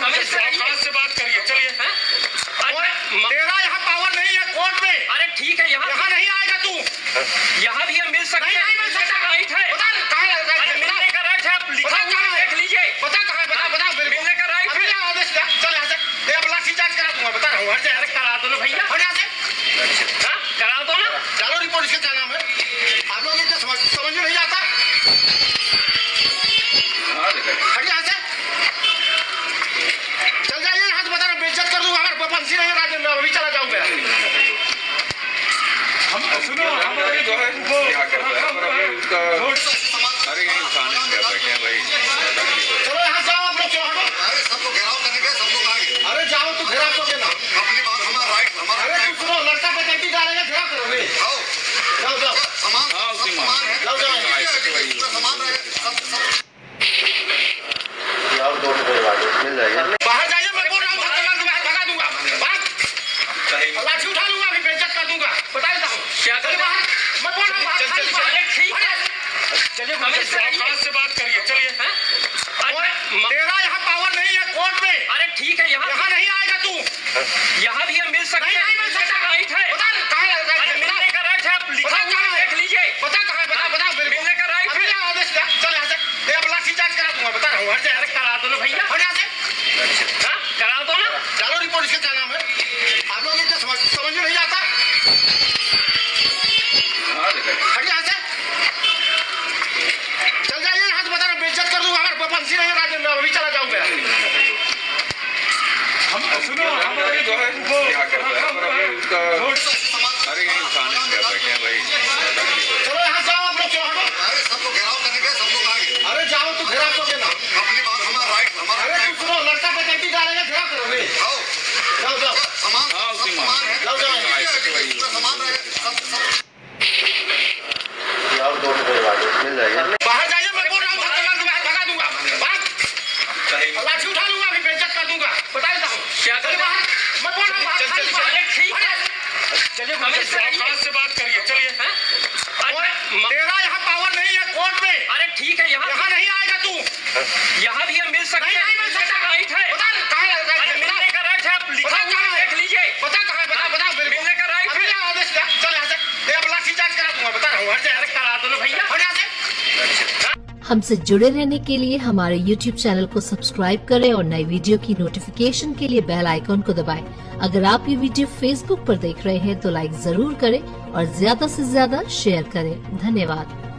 से बात करिए, चलिए। तेरा यहाँ पावर नहीं है कोर्ट में। अरे ठीक है, यहाँ नहीं आएगा तू। यहाँ भी हम मिल सकते हैं। नहीं मिल सकता। राइट है। मिलने का राइट है, आप लिखा हुआ है, देख लीजिए। बता कहाँ है, बता मिलने का राइट है। आदेश चल यहाँ से, अब लाठी चार्ज करा दूंगा, बता रहा हूँ। अरे करा दो ना भैया, यहाँ से करा दो ना। चलो रिपोर्ट, इसका क्या नाम है? आप लोग इतना समझ में नहीं आता। हट यहाँ से, चल जाइए यहाँ से, बता रहा हूँ बेइज्जत कर दूंगा। हमारे पंसी नहीं राजेंद्र, अभी चला जाऊंगा। सुनो, हमारे जो है क्या करता है उसका, अरे यही खाने में बैठे हैं भाई। चलो यहाँ से आप लोग, अरे सब लोग घेराव करेंगे, सब लोग आगे। अरे जाओ तू, घेराव करोगे ना। अपनी बात, हमारा राइट, हमारा अरे तू सुनो, लड़का पे कैंटी डालेगा, घेराव करोगे। जाओ सामान है, जाओ सामान है, मिल जाएगा। बाहर जाइए, मैं बोल रहा हूँ, भगा दूंगा। लाठी उठा लूंगा, अभी बेइज्जत कर दूंगा, बता देता हूँ। क्या करें? मैं बोल रहा हूँ, चलिए से बात करिए, चलिए। तेरा यहाँ पावर नहीं है कोर्ट में। अरे ठीक है, यहाँ नहीं आएगा तू। यहाँ भी हम मिल सकते हैं। नहीं मिल सकता। राइट है। मिलने का राइट है, आप लिखा हुआ है, देख लीजिए। बता मिलने का राइट है। आदेश चल यहाँ से, अब लाठी चार्ज करा दूंगा, बता रहा हूँ। अरे करा दो ना भैया, यहाँ से करा दो ना। चलो रिपोर्ट, इसका क्या नाम है? आप लोग इतना समझ में नहीं आता। हट यहाँ से, चल जाइए यहाँ से, बता रहा हूँ बेइज्जत कर दूंगा। हमारे पंसी नहीं राजेंद्र, अभी चला जाऊंगा। सुनो, हमारे जो है क्या करता है उसका, अरे यही खाने में बैठे हैं भाई। चलो यहाँ से आप लोग, अरे सब लोग घेराव करेंगे, सब लोग आगे। अरे जाओ तू, घेराव करोगे ना। अपनी बात, हमारा राइट, हमारा अरे तू सुनो, लड़का पे कैंटी डालेगा, घेराव करोगे। जाओ सामान है, सामान है, मिल जाएगा। बाहर जाइए, मैं बोल रहा हूँ, भगा दूंगा। लाठी उठा लूंगा, अभी बेइज्जत कर दूंगा, बता देता हूँ। क्या करें? मैं बोल रहा हूँ, चलिए से बात करिए, चलिए। तेरा यहाँ पावर नहीं है कोर्ट में। अरे ठीक है, यहाँ नहीं आएगा तू। यहाँ भी हम मिल सकते हैं। नहीं मिल सकता। राइट है। मिलने का राइट है, आप लिखा हुआ है, देख लीजिए। बता मिलने का राइट है। आदेश चल यहाँ से, अब लाठी चार्ज करा दूंगा, बता रहा हूँ। अरे करा दो ना भैया, हमसे जुड़े रहने के लिए हमारे YouTube चैनल को सब्सक्राइब करें और नई वीडियो की नोटिफिकेशन के लिए बेल आइकॉन को दबाएं। अगर आप ये वीडियो Facebook पर देख रहे हैं तो लाइक जरूर करें और ज्यादा से ज्यादा शेयर करें। धन्यवाद।